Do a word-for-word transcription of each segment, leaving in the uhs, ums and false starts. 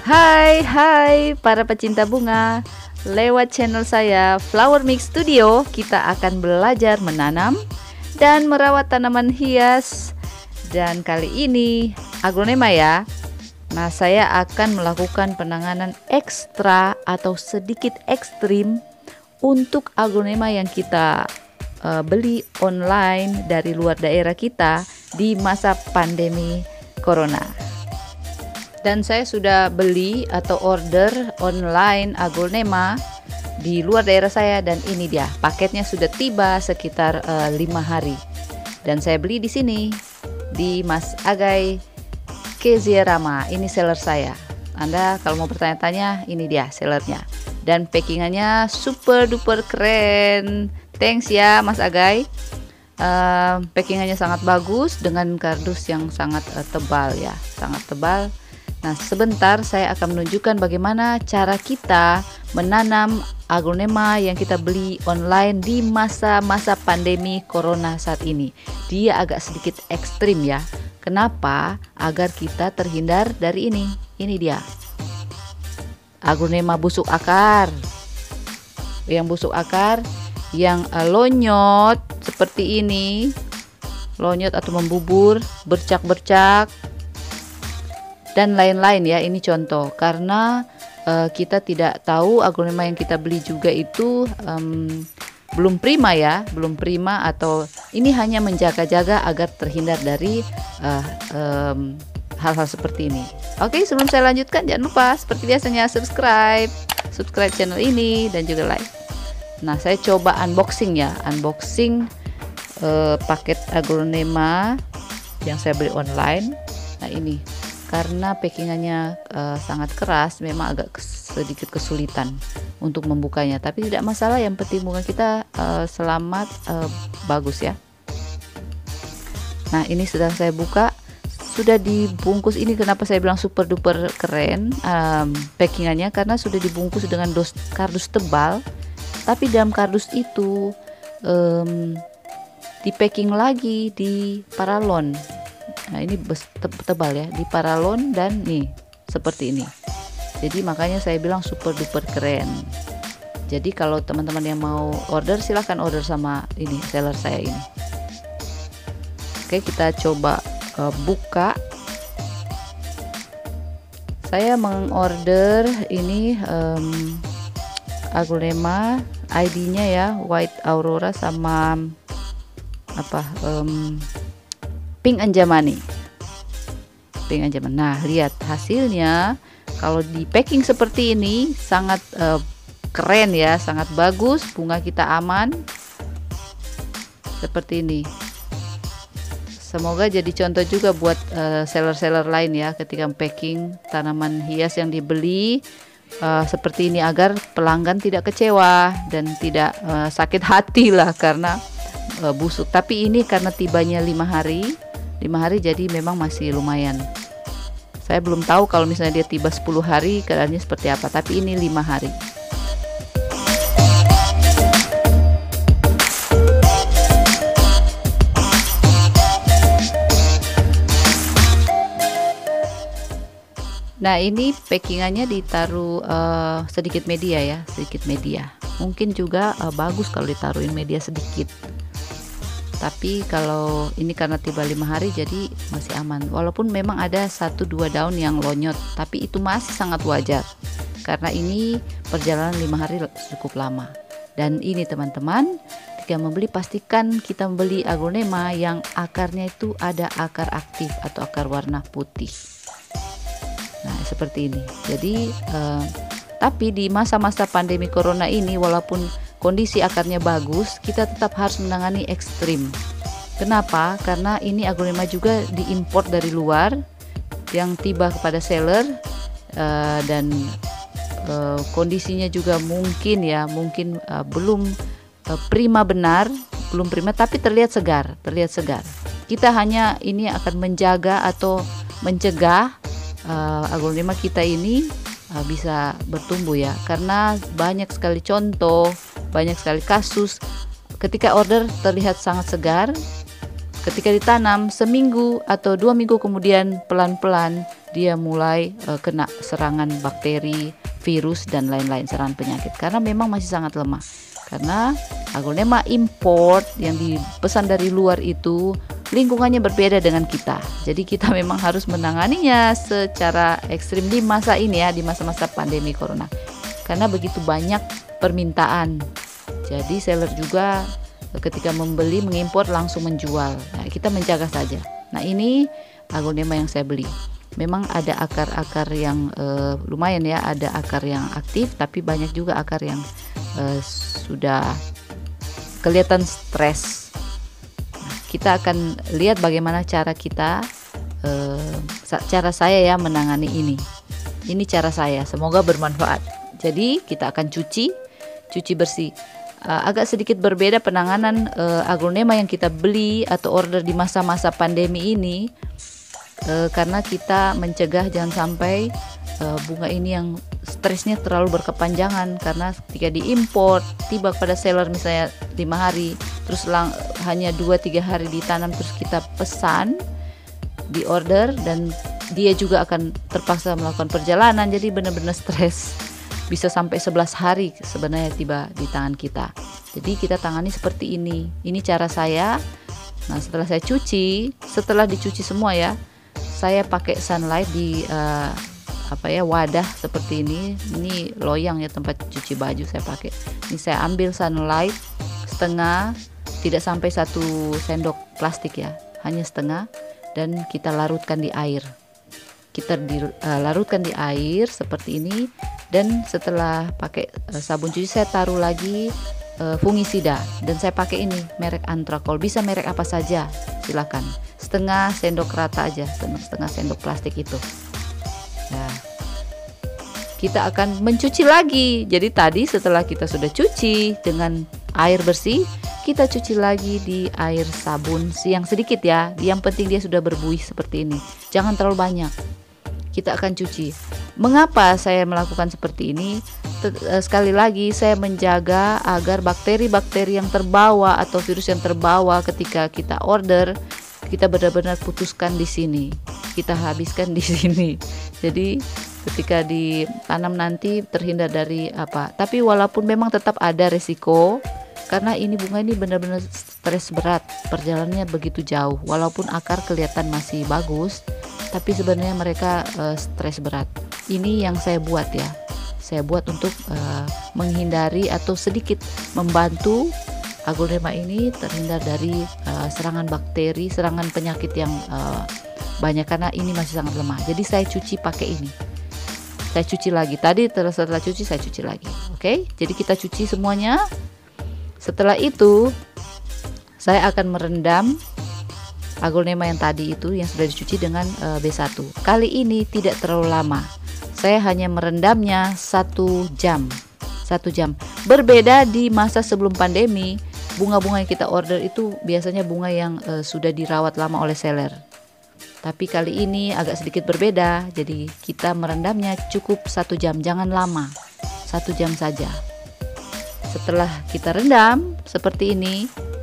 Hai, hai para pecinta bunga. Lewat channel saya Flower Mix Studio, kita akan belajar menanam dan merawat tanaman hias. Dan kali ini aglonema ya. Nah, saya akan melakukan penanganan ekstra atau sedikit ekstrim untuk aglonema yang kita uh, beli online dari luar daerah kita di masa pandemi Corona. Dan saya sudah beli atau order online aglonema di luar daerah saya, dan ini dia paketnya sudah tiba sekitar uh, lima hari. Dan saya beli di sini di Mas Agai Kezierama. Ini seller saya. Anda kalau mau bertanya-tanya, ini dia sellernya. Dan packingannya super duper keren. Thanks ya Mas Agai. Uh, packingannya sangat bagus dengan kardus yang sangat uh, tebal ya, sangat tebal. Nah, sebentar saya akan menunjukkan bagaimana cara kita menanam aglonema yang kita beli online di masa-masa pandemi Corona saat ini. Dia agak sedikit ekstrim ya. Kenapa? Agar kita terhindar dari ini. Ini dia. Aglonema busuk akar. Yang busuk akar, yang uh, lonyot seperti ini. Lonyot atau membubur, bercak-bercak, dan lain-lain ya. Ini contoh, karena uh, kita tidak tahu aglonema yang kita beli juga itu um, belum prima ya, belum prima, atau ini hanya menjaga-jaga agar terhindar dari uh, um, hal-hal seperti ini. Oke, sebelum saya lanjutkan, jangan lupa seperti biasanya subscribe, subscribe channel ini dan juga like. Nah, saya coba unboxing ya, unboxing uh, paket aglonema yang saya beli online. Nah, ini karena packingannya uh, sangat keras, memang agak kes sedikit kesulitan untuk membukanya, tapi tidak masalah, yang penting bunga kita uh, selamat, uh, bagus ya. Nah, ini sudah saya buka, sudah dibungkus. Ini kenapa saya bilang super duper keren um, packingannya, karena sudah dibungkus dengan dos kardus tebal, tapi dalam kardus itu um, di packing lagi di paralon. Nah, ini tebal ya, di paralon, dan nih seperti ini. Jadi makanya saya bilang super duper keren. Jadi kalau teman-teman yang mau order, silahkan order sama ini seller saya ini. Oke, kita coba uh, buka. Saya mengorder ini um, aglonema, I D-nya ya White Aurora sama apa? Um, Pink Anjamani. Pink Anjamani. Nah, lihat hasilnya. Kalau di packing seperti ini sangat uh, keren ya, sangat bagus. Bunga kita aman. Seperti ini. Semoga jadi contoh juga buat seller-seller uh, lain ya, ketika packing tanaman hias yang dibeli uh, seperti ini, agar pelanggan tidak kecewa dan tidak uh, sakit hati lah karena uh, busuk. Tapi ini karena tibanya lima hari. lima hari, jadi memang masih lumayan. Saya belum tahu kalau misalnya dia tiba sepuluh hari keadaannya seperti apa, tapi ini lima hari. Nah, ini packingannya ditaruh uh, sedikit media ya, sedikit media. Mungkin juga uh, bagus kalau ditaruhin media sedikit. Tapi kalau ini karena tiba lima hari, jadi masih aman. Walaupun memang ada satu dua daun yang lonyot, tapi itu masih sangat wajar karena ini perjalanan lima hari cukup lama. Dan ini teman-teman, ketika membeli pastikan kita membeli aglonema yang akarnya itu ada akar aktif atau akar warna putih. Nah, seperti ini. Jadi eh, tapi di masa-masa pandemi Corona ini, walaupun kondisi akarnya bagus, kita tetap harus menangani ekstrim. Kenapa? Karena ini aglonema juga diimpor dari luar yang tiba kepada seller, uh, dan uh, kondisinya juga mungkin ya, mungkin uh, belum uh, prima benar, belum prima, tapi terlihat segar, terlihat segar. Kita hanya ini akan menjaga atau mencegah uh, aglonema kita ini uh, bisa bertumbuh ya, karena banyak sekali contoh, banyak sekali kasus ketika order terlihat sangat segar, ketika ditanam seminggu atau dua minggu kemudian pelan-pelan dia mulai uh, kena serangan bakteri, virus dan lain-lain, serangan penyakit, karena memang masih sangat lemah. Karena aglonema import yang dipesan dari luar itu lingkungannya berbeda dengan kita. Jadi kita memang harus menanganinya secara ekstrim di masa ini ya, di masa-masa pandemi corona. Karena begitu banyak permintaan. Jadi seller juga ketika membeli, mengimpor langsung menjual. Nah, kita menjaga saja. Nah, ini aglonema yang saya beli. Memang ada akar-akar yang uh, lumayan ya, ada akar yang aktif, tapi banyak juga akar yang uh, sudah kelihatan stres. Nah, kita akan lihat bagaimana cara kita, uh, cara saya ya menangani ini. Ini cara saya, semoga bermanfaat. Jadi kita akan cuci, cuci bersih. Uh, agak sedikit berbeda penanganan uh, aglonema yang kita beli atau order di masa-masa pandemi ini. E, karena kita mencegah jangan sampai e, bunga ini yang stresnya terlalu berkepanjangan, karena ketika diimpor tiba pada seller misalnya lima hari, terus lang, hanya dua tiga hari ditanam, terus kita pesan di order dan dia juga akan terpaksa melakukan perjalanan, jadi benar-benar stres, bisa sampai sebelas hari sebenarnya tiba di tangan kita. Jadi kita tangani seperti ini. Ini cara saya. Nah, setelah saya cuci, setelah dicuci semua ya, saya pakai sunlight di uh, apa ya wadah seperti ini. Ini loyang ya tempat cuci baju saya pakai. Ini saya ambil sunlight setengah, tidak sampai satu sendok plastik ya, hanya setengah, dan kita larutkan di air. Kita di, uh, larutkan di air seperti ini, dan setelah pakai uh, sabun cuci saya taruh lagi uh, fungisida, dan saya pakai ini merek Antrakol, bisa merek apa saja silakan. Setengah sendok rata aja, setengah, setengah sendok plastik itu. Nah, kita akan mencuci lagi. Jadi tadi setelah kita sudah cuci dengan air bersih, kita cuci lagi di air sabun yang sedikit ya. Yang penting dia sudah berbuih seperti ini. Jangan terlalu banyak. Kita akan cuci. Mengapa saya melakukan seperti ini? Sekali lagi saya menjaga agar bakteri-bakteri yang terbawa atau virus yang terbawa ketika kita order, kita benar-benar putuskan di sini, kita habiskan di sini. Jadi ketika ditanam nanti terhindar dari apa. Tapi walaupun memang tetap ada resiko, karena ini bunga ini benar-benar stres berat, perjalanannya begitu jauh. Walaupun akar kelihatan masih bagus, tapi sebenarnya mereka uh, stres berat. Ini yang saya buat ya. Saya buat untuk uh, menghindari atau sedikit membantu aglonema ini terhindar dari uh, serangan bakteri, serangan penyakit yang uh, banyak, karena ini masih sangat lemah. Jadi saya cuci pakai ini. Saya cuci lagi. Tadi setelah cuci saya cuci lagi. Oke? Okay? Jadi kita cuci semuanya. Setelah itu saya akan merendam aglonema yang tadi itu yang sudah dicuci dengan uh, B satu. Kali ini tidak terlalu lama. Saya hanya merendamnya satu jam. Satu jam. Berbeda di masa sebelum pandemi. Bunga-bunga yang kita order itu biasanya bunga yang uh, sudah dirawat lama oleh seller. Tapi kali ini agak sedikit berbeda. Jadi kita merendamnya cukup satu jam, jangan lama, satu jam saja. Setelah kita rendam seperti ini,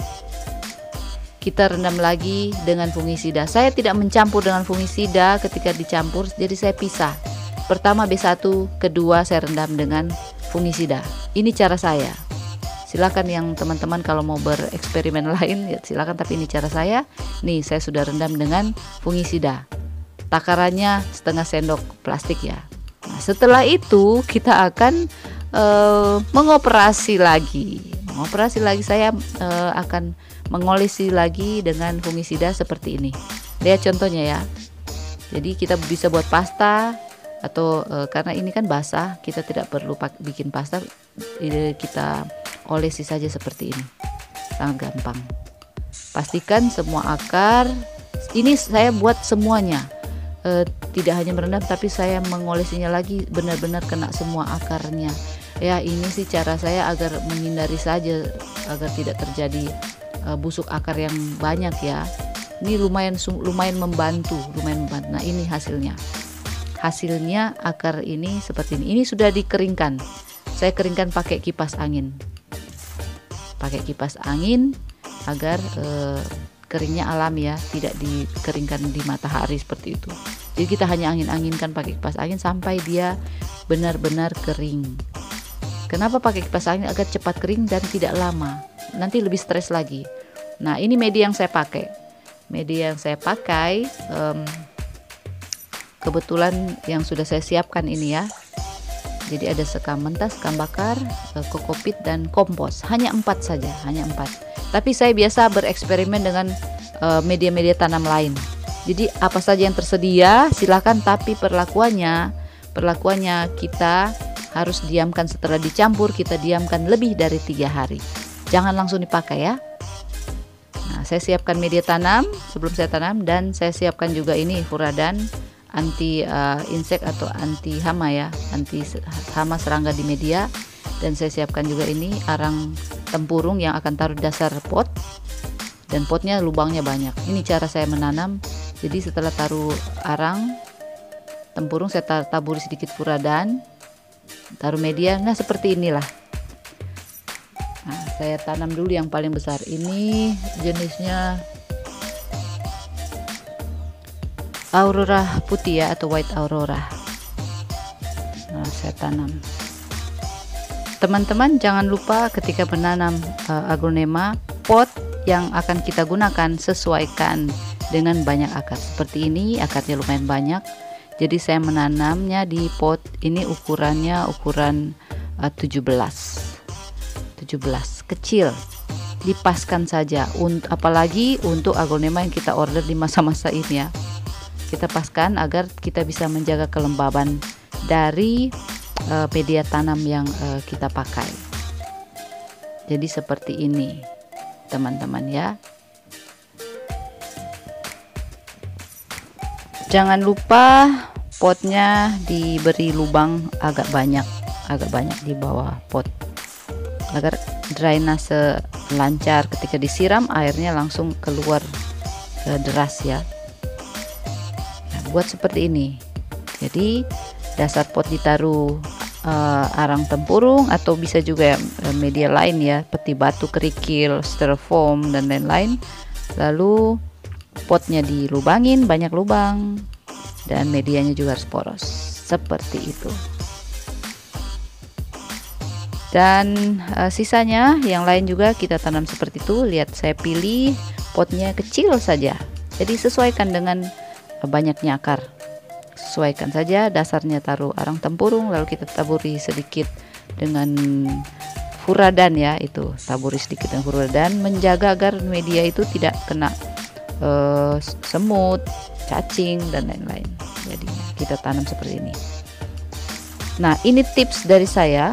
kita rendam lagi dengan fungisida. Saya tidak mencampur dengan fungisida ketika dicampur, jadi saya pisah. Pertama B satu, kedua saya rendam dengan fungisida. Ini cara saya. Silakan yang teman-teman kalau mau bereksperimen lain ya silakan, tapi ini cara saya. Nih saya sudah rendam dengan fungisida. Takarannya setengah sendok plastik ya. Nah, setelah itu kita akan uh, mengoperasi lagi. Mengoperasi lagi saya uh, akan mengolesi lagi dengan fungisida seperti ini. Lihat contohnya ya. Jadi kita bisa buat pasta atau uh, karena ini kan basah, kita tidak perlu bikin pasta, kita olesi saja seperti ini, sangat gampang. Pastikan semua akar, ini saya buat semuanya, e, tidak hanya merendam tapi saya mengolesinya lagi benar-benar kena semua akarnya. Ya ini sih cara saya agar menghindari saja agar tidak terjadi e, busuk akar yang banyak ya. Ini lumayan lumayan membantu, lumayan membantu. Nah ini hasilnya, hasilnya akar ini seperti ini. Ini sudah dikeringkan, saya keringkan pakai kipas angin. Pakai kipas angin agar e, keringnya alami ya, tidak dikeringkan di matahari seperti itu. Jadi kita hanya angin-anginkan pakai kipas angin sampai dia benar-benar kering. Kenapa pakai kipas angin? Agar cepat kering dan tidak lama. Nanti lebih stres lagi. Nah, ini media yang saya pakai. Media yang saya pakai um, kebetulan yang sudah saya siapkan ini ya. Jadi ada sekam mentah, sekam bakar, kokopit dan kompos. Hanya empat saja, hanya empat. Tapi saya biasa bereksperimen dengan uh, media-media tanam lain. Jadi apa saja yang tersedia silakan, tapi perlakuannya, perlakuannya kita harus diamkan setelah dicampur, kita diamkan lebih dari tiga hari. Jangan langsung dipakai ya. Nah, saya siapkan media tanam sebelum saya tanam, dan saya siapkan juga ini furadan anti uh, insek atau anti hama ya, anti hama serangga di media. Dan saya siapkan juga ini arang tempurung yang akan taruh di dasar pot, dan potnya lubangnya banyak. Ini cara saya menanam. Jadi setelah taruh arang tempurung, saya taburi sedikit furadan, taruh media. Nah, seperti inilah. Nah, saya tanam dulu yang paling besar. Ini jenisnya aurora putih ya, atau white aurora. Nah, saya tanam. Teman-teman jangan lupa ketika menanam uh, aglonema, pot yang akan kita gunakan sesuaikan dengan banyak akar. Seperti ini, akarnya lumayan banyak. Jadi saya menanamnya di pot ini ukurannya ukuran uh, tujuh belas kecil. Dipaskan saja, untuk apalagi untuk aglonema yang kita order di masa-masa ini ya. Kita paskan agar kita bisa menjaga kelembaban dari uh, media tanam yang uh, kita pakai. Jadi seperti ini teman-teman ya. Jangan lupa potnya diberi lubang agak banyak, agak banyak di bawah pot, agar drainase lancar. Ketika disiram airnya langsung keluar e, deras ya. Nah, buat seperti ini. Jadi dasar pot ditaruh e, arang tempurung, atau bisa juga e, media lain ya, peti batu, kerikil, styrofoam dan lain-lain. Lalu potnya dilubangin banyak lubang, dan medianya juga harus poros seperti itu. Dan uh, sisanya yang lain juga kita tanam seperti itu. Lihat, saya pilih potnya kecil saja, jadi sesuaikan dengan uh, banyaknya akar. Sesuaikan saja, dasarnya taruh arang tempurung, lalu kita taburi sedikit dengan furadan ya, itu taburi sedikit dengan furadan, menjaga agar media itu tidak kena uh, semut, cacing dan lain-lain. Jadi kita tanam seperti ini. Nah, ini tips dari saya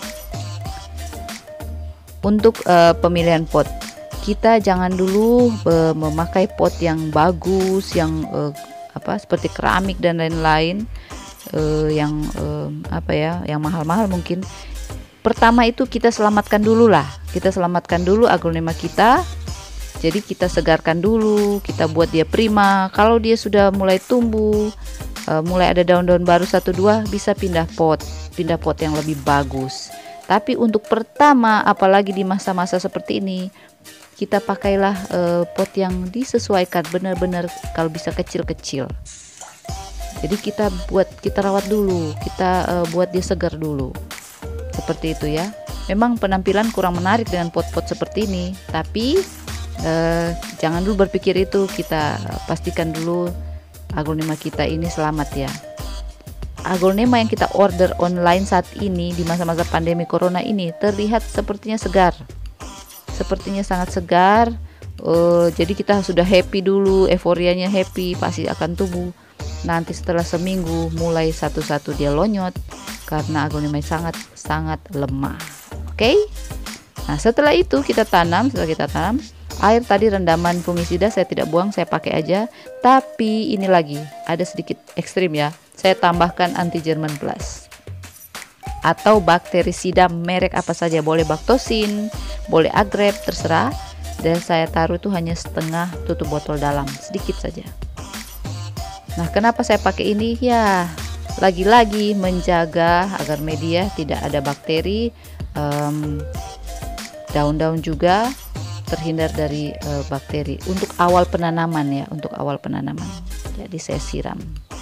untuk uh, pemilihan pot. Kita jangan dulu uh, memakai pot yang bagus, yang uh, apa seperti keramik dan lain-lain, uh, yang uh, apa ya, yang mahal-mahal mungkin. Pertama itu kita selamatkan dulu lah, kita selamatkan dulu aglonema kita. Jadi kita segarkan dulu, kita buat dia prima. Kalau dia sudah mulai tumbuh, uh, mulai ada daun-daun baru satu dua, bisa pindah pot, pindah pot yang lebih bagus. Tapi untuk pertama, apalagi di masa-masa seperti ini, kita pakailah uh, pot yang disesuaikan, benar-benar kalau bisa kecil-kecil. Jadi kita buat, kita rawat dulu, kita uh, buat dia segar dulu, seperti itu ya. Memang penampilan kurang menarik dengan pot-pot seperti ini, tapi Uh, jangan dulu berpikir itu. Kita pastikan dulu aglonema kita ini selamat ya. Aglonema yang kita order online saat ini di masa-masa pandemi corona ini terlihat sepertinya segar, sepertinya sangat segar. Uh, jadi kita sudah happy dulu, euforianya happy, pasti akan tumbuh. Nanti setelah seminggu mulai satu-satu dia lonyot karena aglonema sangat sangat lemah. Oke? Okay? Nah, setelah itu kita tanam, setelah kita tanam, air tadi rendaman fungisida saya tidak buang, saya pakai aja. Tapi ini lagi ada sedikit ekstrim ya, saya tambahkan anti German plus atau bakterisida merek apa saja, boleh Bactosin, boleh Agrep, terserah. Dan saya taruh itu hanya setengah tutup botol dalam, sedikit saja. Nah, kenapa saya pakai ini? Ya, lagi-lagi menjaga agar media tidak ada bakteri, um, daun-daun juga terhindar dari e, bakteri untuk awal penanaman ya, untuk awal penanaman. Jadi saya siram.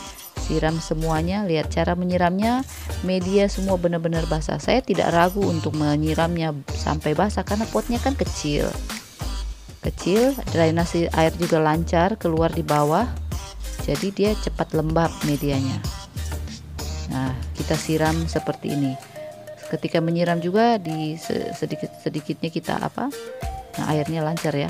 siram semuanya. Lihat cara menyiramnya, media semua benar-benar basah. Saya tidak ragu untuk menyiramnya sampai basah karena potnya kan kecil. Kecil, drainase air juga lancar keluar di bawah. Jadi dia cepat lembab medianya. Nah, kita siram seperti ini. Ketika menyiram juga di sedikit-sedikitnya kita apa? Nah, airnya lancar ya.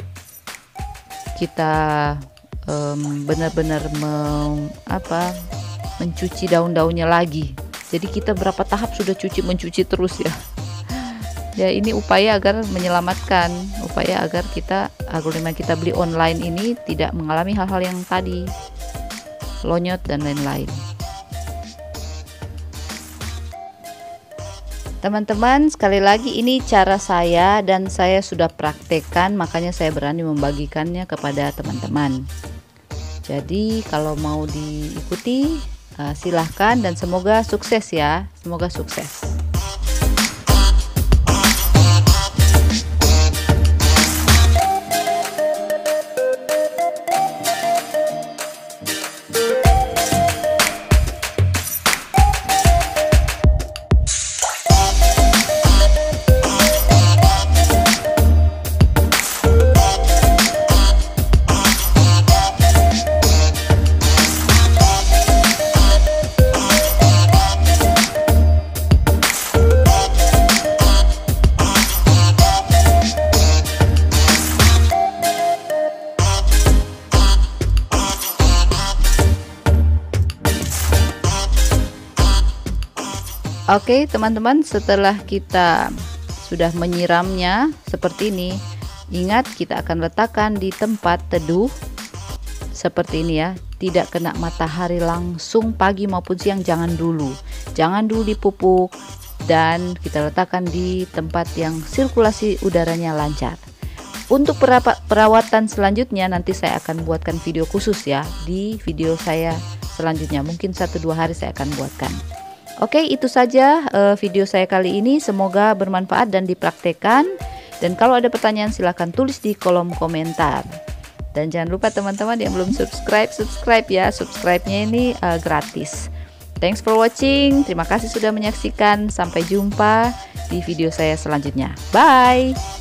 Kita um, benar-benar mem, apa? mencuci daun-daunnya lagi. Jadi kita berapa tahap sudah cuci mencuci terus ya. Ya, ini upaya agar menyelamatkan, upaya agar kita aglonema kita beli online ini tidak mengalami hal-hal yang tadi, lonyot dan lain-lain. Teman-teman, sekali lagi ini cara saya dan saya sudah praktekkan, makanya saya berani membagikannya kepada teman-teman. Jadi kalau mau diikuti, silahkan dan semoga sukses ya, semoga sukses. Oke teman-teman, setelah kita sudah menyiramnya seperti ini, ingat kita akan letakkan di tempat teduh seperti ini ya, tidak kena matahari langsung pagi maupun siang, jangan dulu jangan dulu dipupuk, dan kita letakkan di tempat yang sirkulasi udaranya lancar. Untuk perawatan selanjutnya nanti saya akan buatkan video khusus ya, di video saya selanjutnya, mungkin satu dua hari saya akan buatkan. Oke, itu saja uh, video saya kali ini, semoga bermanfaat dan dipraktekkan. Dan kalau ada pertanyaan silahkan tulis di kolom komentar. Dan jangan lupa teman-teman yang belum subscribe, subscribe ya, subscribe-nya ini uh, gratis. Thanks for watching, terima kasih sudah menyaksikan, sampai jumpa di video saya selanjutnya. Bye!